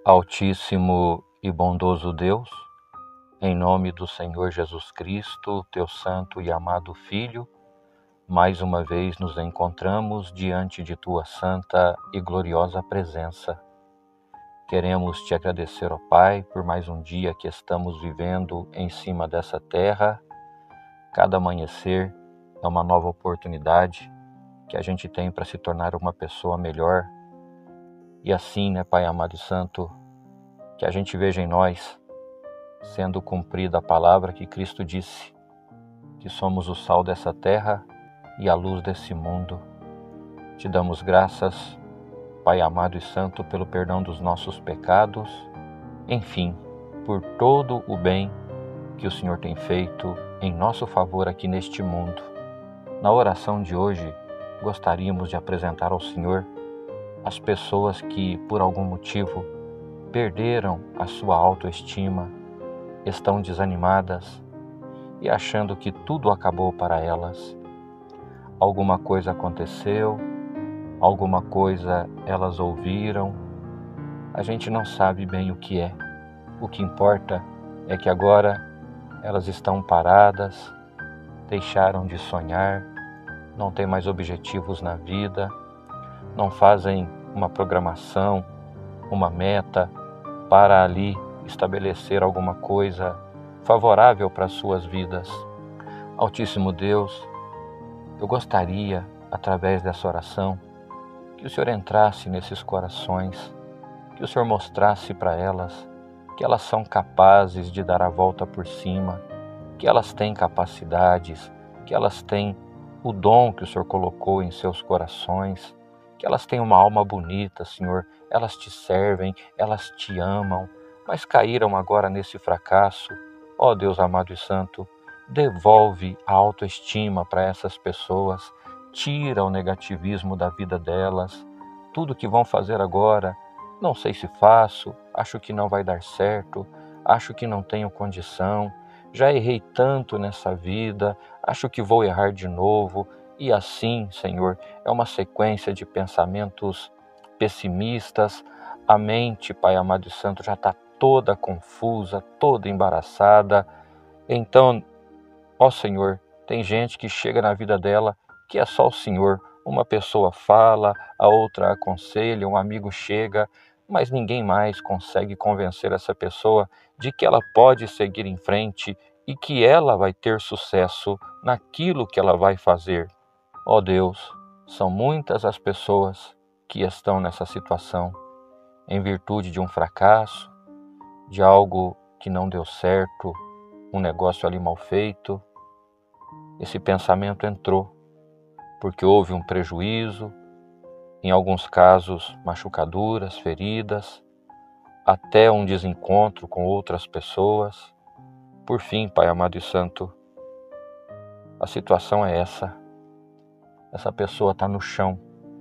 Altíssimo e bondoso Deus, em nome do Senhor Jesus Cristo, teu santo e amado Filho, mais uma vez nos encontramos diante de tua santa e gloriosa presença. Queremos te agradecer, ó Pai, por mais um dia que estamos vivendo em cima dessa terra. Cada amanhecer é uma nova oportunidade que a gente tem para se tornar uma pessoa melhor. E assim, Pai amado e santo, que a gente veja em nós sendo cumprida a palavra que Cristo disse, que somos o sal dessa terra e a luz desse mundo. Te damos graças, Pai amado e santo, pelo perdão dos nossos pecados, enfim, por todo o bem que o Senhor tem feito em nosso favor aqui neste mundo. Na oração de hoje, gostaríamos de apresentar ao Senhor as pessoas que, por algum motivo, perderam a sua autoestima, estão desanimadas e achando que tudo acabou para elas. Alguma coisa aconteceu, alguma coisa elas ouviram, a gente não sabe bem o que é. O que importa é que agora elas estão paradas, deixaram de sonhar, não têm mais objetivos na vida, não fazem uma programação, uma meta para ali estabelecer alguma coisa favorável para as suas vidas. Altíssimo Deus, eu gostaria, através dessa oração, que o Senhor entrasse nesses corações, que o Senhor mostrasse para elas que elas são capazes de dar a volta por cima, que elas têm capacidades, que elas têm o dom que o Senhor colocou em seus corações, que elas têm uma alma bonita, Senhor, elas te servem, elas te amam, mas caíram agora nesse fracasso. Ó Deus amado e santo, devolve a autoestima para essas pessoas, tira o negativismo da vida delas. Tudo que vão fazer agora, não sei se faço, acho que não vai dar certo, acho que não tenho condição, já errei tanto nessa vida, acho que vou errar de novo. E assim, Senhor, é uma sequência de pensamentos pessimistas. A mente, Pai amado e santo, já está toda confusa, toda embaraçada. Então, ó Senhor, tem gente que chega na vida dela que é só o Senhor. Uma pessoa fala, a outra aconselha, um amigo chega, mas ninguém mais consegue convencer essa pessoa de que ela pode seguir em frente e que ela vai ter sucesso naquilo que ela vai fazer. Ó Deus, são muitas as pessoas que estão nessa situação, em virtude de um fracasso, de algo que não deu certo, um negócio ali mal feito. Esse pensamento entrou, porque houve um prejuízo, em alguns casos machucaduras, feridas, até um desencontro com outras pessoas. Por fim, Pai amado e santo, a situação é essa. Essa pessoa está no chão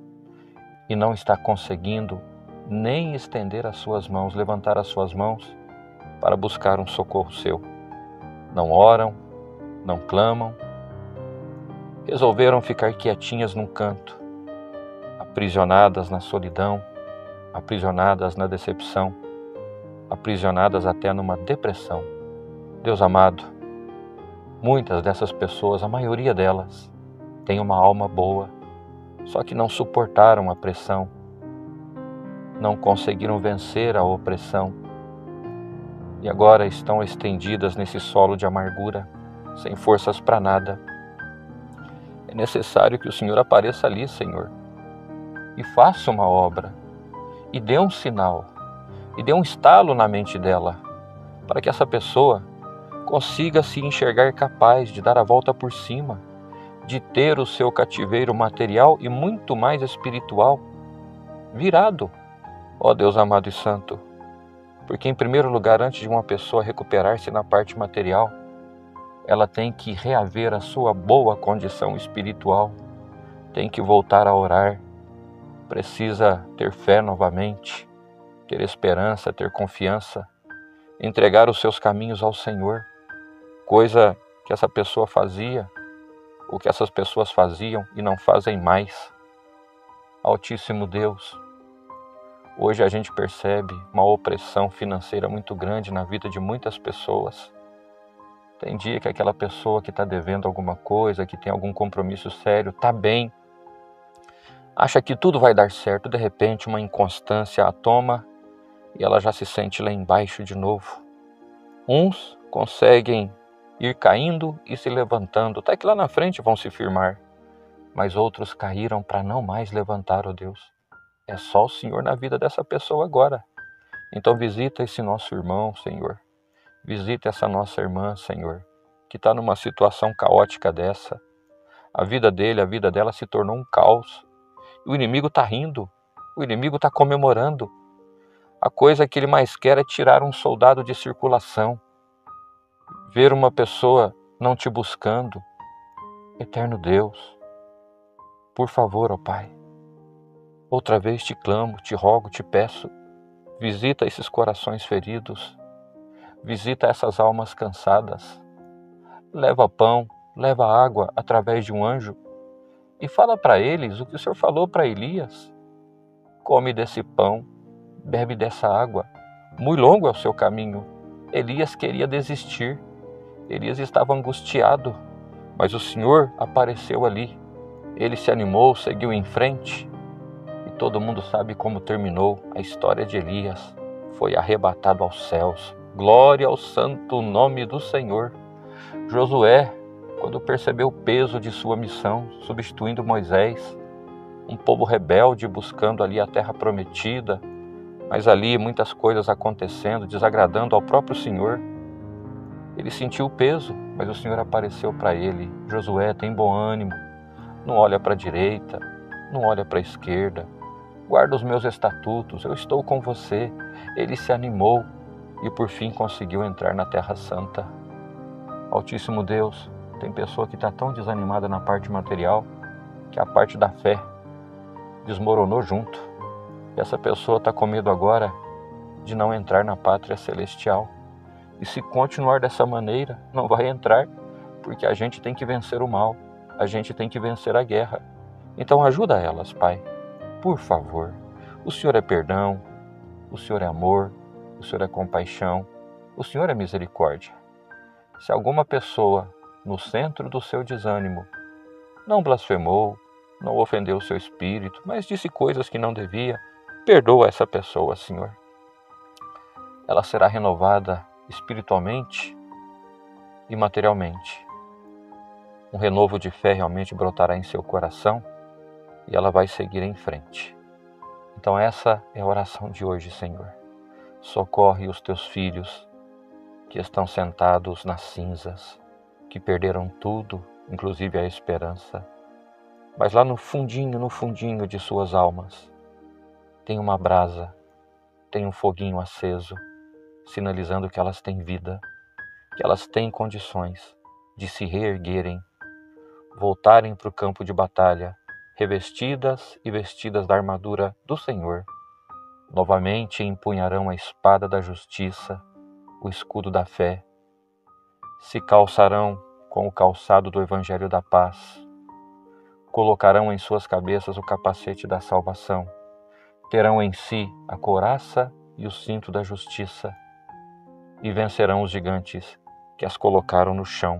e não está conseguindo nem estender as suas mãos, levantar as suas mãos para buscar um socorro seu. Não oram, não clamam, resolveram ficar quietinhas num canto, aprisionadas na solidão, aprisionadas na decepção, aprisionadas até numa depressão. Deus amado, muitas dessas pessoas, a maioria delas, tem uma alma boa, só que não suportaram a pressão, não conseguiram vencer a opressão e agora estão estendidas nesse solo de amargura, sem forças para nada. É necessário que o Senhor apareça ali, Senhor, e faça uma obra, e dê um sinal, e dê um estalo na mente dela, para que essa pessoa consiga se enxergar capaz de dar a volta por cima, de ter o seu cativeiro material e muito mais espiritual virado. Ó Deus amado e santo, porque em primeiro lugar, antes de uma pessoa recuperar-se na parte material, ela tem que reaver a sua boa condição espiritual, tem que voltar a orar, precisa ter fé novamente, ter esperança, ter confiança, entregar os seus caminhos ao Senhor, coisa que essa pessoa fazia, o que essas pessoas faziam e não fazem mais. Altíssimo Deus, Hoje a gente percebe uma opressão financeira muito grande na vida de muitas pessoas. Tem dia que aquela pessoa que está devendo alguma coisa, que tem algum compromisso sério, está bem, acha que tudo vai dar certo, de repente uma inconstância a toma e ela já se sente lá embaixo de novo. Uns conseguem ir caindo e se levantando, até que lá na frente vão se firmar, mas outros caíram para não mais levantar, ó Deus. É só o Senhor na vida dessa pessoa agora. Então visita esse nosso irmão, Senhor. Visita essa nossa irmã, Senhor, que está numa situação caótica dessa. A vida dele, a vida dela se tornou um caos. O inimigo está rindo, o inimigo está comemorando. A coisa que ele mais quer é tirar um soldado de circulação. Ver uma pessoa não te buscando. Eterno Deus, por favor, ó Pai, outra vez te clamo, te rogo, te peço, visita esses corações feridos, visita essas almas cansadas, leva pão, leva água através de um anjo e fala para eles o que o Senhor falou para Elias. Come desse pão, bebe dessa água, muito longo é o seu caminho. Elias queria desistir, Elias estava angustiado, mas o Senhor apareceu ali. Ele se animou, seguiu em frente e todo mundo sabe como terminou a história de Elias. Foi arrebatado aos céus. Glória ao santo nome do Senhor. Josué, quando percebeu o peso de sua missão, substituindo Moisés, um povo rebelde buscando ali a terra prometida, mas ali muitas coisas acontecendo, desagradando ao próprio Senhor. Ele sentiu o peso, mas o Senhor apareceu para ele. Josué, tem bom ânimo, não olha para a direita, não olha para a esquerda, guarda os meus estatutos, eu estou com você. Ele se animou e por fim conseguiu entrar na Terra Santa. Altíssimo Deus, tem pessoa que está tão desanimada na parte material que a parte da fé desmoronou junto. E essa pessoa está com medo agora de não entrar na pátria celestial. E se continuar dessa maneira, não vai entrar, porque a gente tem que vencer o mal, a gente tem que vencer a guerra. Então ajuda elas, Pai, por favor. O Senhor é perdão, o Senhor é amor, o Senhor é compaixão, o Senhor é misericórdia. Se alguma pessoa, no centro do seu desânimo, não blasfemou, não ofendeu o seu espírito, mas disse coisas que não devia, perdoa essa pessoa, Senhor. Ela será renovada espiritualmente e materialmente. Um renovo de fé realmente brotará em seu coração e ela vai seguir em frente. Então essa é a oração de hoje, Senhor. Socorre os teus filhos que estão sentados nas cinzas, que perderam tudo, inclusive a esperança. Mas lá no fundinho de suas almas, tem uma brasa, tem um foguinho aceso, sinalizando que elas têm vida, que elas têm condições de se reerguerem, voltarem para o campo de batalha, revestidas e vestidas da armadura do Senhor. Novamente empunharão a espada da justiça, o escudo da fé, se calçarão com o calçado do Evangelho da paz, colocarão em suas cabeças o capacete da salvação, terão em si a couraça e o cinto da justiça, e vencerão os gigantes que as colocaram no chão.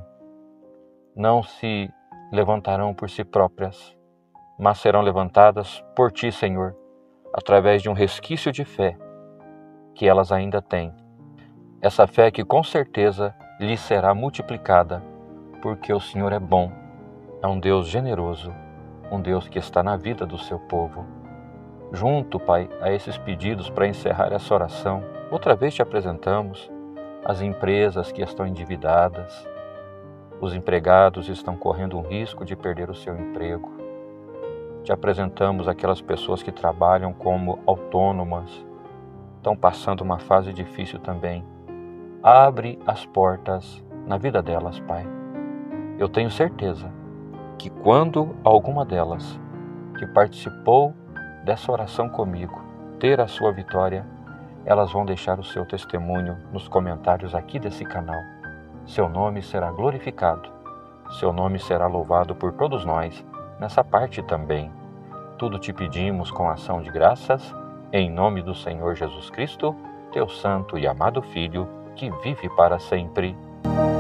Não se levantarão por si próprias, mas serão levantadas por ti, Senhor, através de um resquício de fé que elas ainda têm. Essa fé que com certeza lhe será multiplicada, porque o Senhor é bom, é um Deus generoso, um Deus que está na vida do seu povo. Junto, Pai, a esses pedidos para encerrar essa oração, outra vez te apresentamos as empresas que estão endividadas, os empregados estão correndo um risco de perder o seu emprego. Te apresentamos aquelas pessoas que trabalham como autônomas, estão passando uma fase difícil também. Abre as portas na vida delas, Pai. Eu tenho certeza que quando alguma delas que participou dessa oração comigo ter a sua vitória, elas vão deixar o seu testemunho nos comentários aqui desse canal. Seu nome será glorificado, seu nome será louvado por todos nós, nessa parte também. Tudo te pedimos com ação de graças, em nome do Senhor Jesus Cristo, teu santo e amado Filho, que vive para sempre.